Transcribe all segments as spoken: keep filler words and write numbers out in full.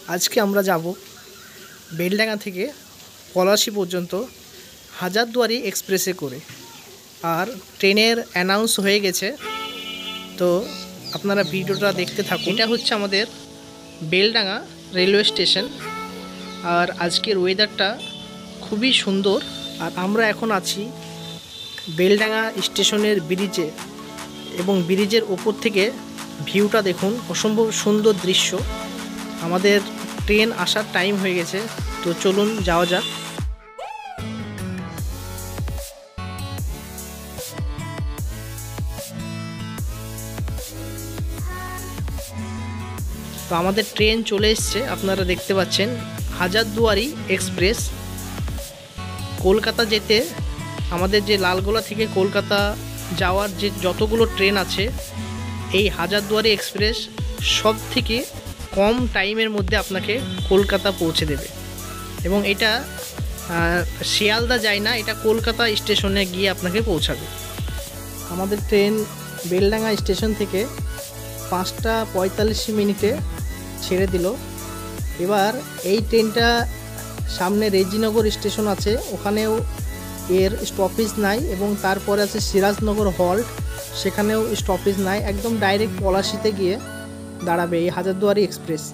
আজকে আমরা যাব বেলডাঙ্গা থেকে পলাশী পর্যন্ত হাজারদুয়ারি এক্সপ্রেসে করে। আর ট্রেনের অ্যানাউন্স হয়ে গেছে, তো আপনারা ভিডিওটা দেখতে থাকুন। এটা হচ্ছে আমাদের বেলডাঙ্গা রেলওয়ে স্টেশন। আর আজকের ওয়েদারটা খুবই সুন্দর। আর আমরা এখন আছি বেলডাঙ্গা স্টেশনের ব্রিজে, এবং ব্রিজের ওপর থেকে ভিউটা দেখুন, অসম্ভব সুন্দর দৃশ্য। আমাদের ট্রেন আসার টাইম হয়ে গেছে, তো চলুন যাওয়া যাক। তো আমাদের ট্রেন চলে এসছে, আপনারা দেখতে পাচ্ছেন হাজারদুয়ারি এক্সপ্রেস। কলকাতা যেতে আমাদের যে লালগোলা থেকে কলকাতা যাওয়ার যে যতগুলো ট্রেন আছে, এই হাজারদুয়ারি এক্সপ্রেস সব থেকে কম টাইমের মধ্যে আপনাকে কলকাতা পৌঁছে দেবে। এবং এটা শিয়ালদা যায় না, এটা কলকাতা স্টেশনে গিয়ে আপনাকে পৌঁছাবে। আমাদের ট্রেন বেলডাঙ্গা স্টেশন থেকে পাঁচটা পঁয়তাল্লিশ মিনিটে ছেড়ে দিল। এবার এই ট্রেনটা সামনে রেজিনগর স্টেশন আছে, ওখানেও এর স্টপেজ নাই, এবং তারপরে আছে সিরাজনগর হল্ট, সেখানেও স্টপেজ নাই। একদম ডাইরেক্ট পলাশীতে গিয়ে দাঁড়াবে এই হাজারদুয়ারি এক্সপ্রেস।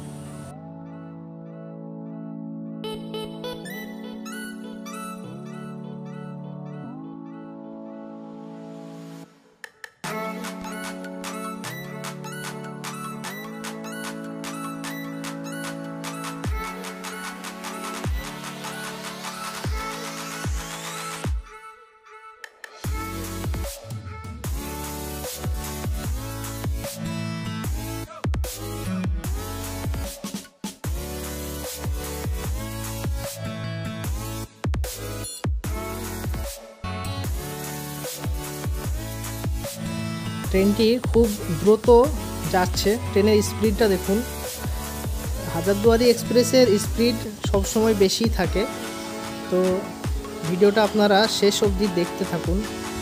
ট্রেনটি খুব দ্রুত যাচ্ছে, ট্রেনের স্পিডটা দেখুন। হাজারদুয়ারি এক্সপ্রেসের স্পিড সবসময় বেশি থাকে, তো ভিডিওটা আপনারা শেষ অবধি দেখতে থাকুন।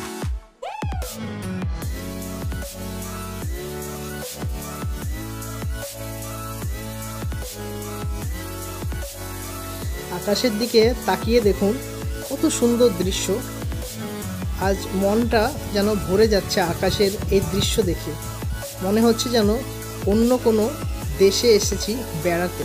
আকাশের দিকে তাকিয়ে দেখুন, কত সুন্দর দৃশ্য। আজ মনটা যেন ভরে যাচ্ছে আকাশের এই দৃশ্য দেখে। মনে হচ্ছে যেন অন্য কোনো দেশে এসেছি বেড়াতে।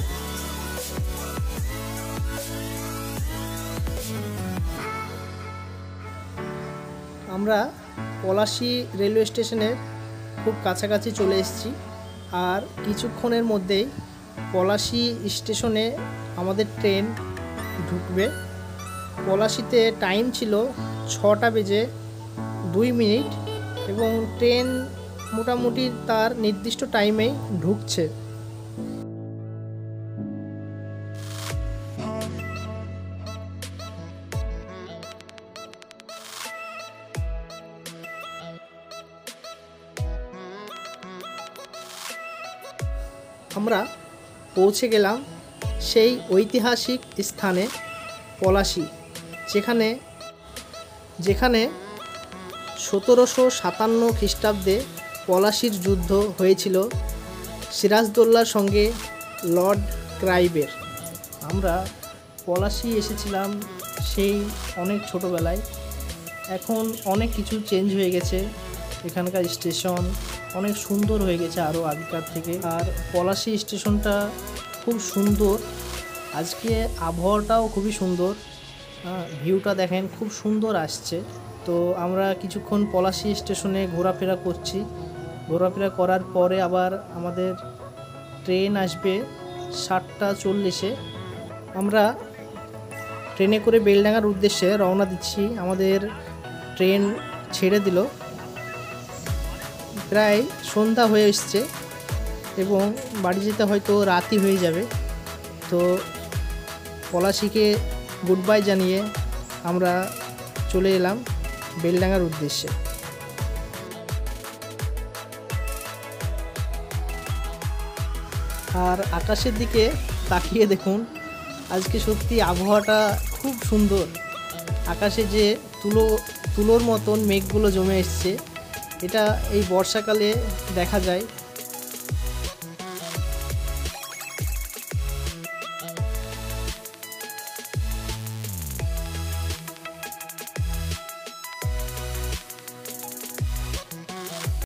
আমরা পলাশী রেলওয়ে স্টেশনের খুব কাছাকাছি চলে এসেছি, আর কিছুক্ষণের মধ্যেই পলাশী স্টেশনে আমাদের ট্রেন ঢুকবে। পলাশীতে টাইম ছিল ছটা বেজে দুই মিনিট, এবং ট্রেন মোটামুটি তার নির্দিষ্ট টাইমেই ঢুকছে। আমরা পৌঁছে গেলাম সেই ঐতিহাসিক স্থানে পলাশী, যেখানে যেখানে সতেরোশো সাতান্ন খ্রিস্টাব্দে পলাশীর যুদ্ধ হয়েছিল সিরাজদৌল্লার সঙ্গে লর্ড ক্রাইবের। আমরা পলাশী এসেছিলাম সেই অনেক ছোটোবেলায়, এখন অনেক কিছু চেঞ্জ হয়ে গেছে, এখানকার স্টেশন অনেক সুন্দর হয়ে গেছে আরও আগেকার থেকে। আর পলাশী স্টেশনটা খুব সুন্দর, আজকে আবহাওয়াটাও খুবই সুন্দর, ভিউটা দেখেন খুব সুন্দর আসছে। তো আমরা কিছুক্ষণ পলাশী স্টেশনে ঘোরাফেরা করছি। ঘোরাফেরা করার পরে আবার আমাদের ট্রেন আসবে সাতটা চল্লিশে। আমরা ট্রেনে করে বেলডাঙ্গার উদ্দেশ্যে রওনা দিচ্ছি। আমাদের ট্রেন ছেড়ে দিল, প্রায় সন্ধ্যা হয়ে এসছে, এবং বাড়ি যেতে হয়তো রাতই হয়ে যাবে। তো পলাশীকে গুড বাই জানিয়ে আমরা চলে এলাম বেলডাঙ্গার উদ্দেশ্যে। আর আকাশের দিকে তাকিয়ে দেখুন, আজকে সত্যি আবহাওয়াটা খুব সুন্দর। আকাশে যে তুলো তুলোর মতন মেঘগুলো জমে এসছে, এটা এই বর্ষাকালে দেখা যায়।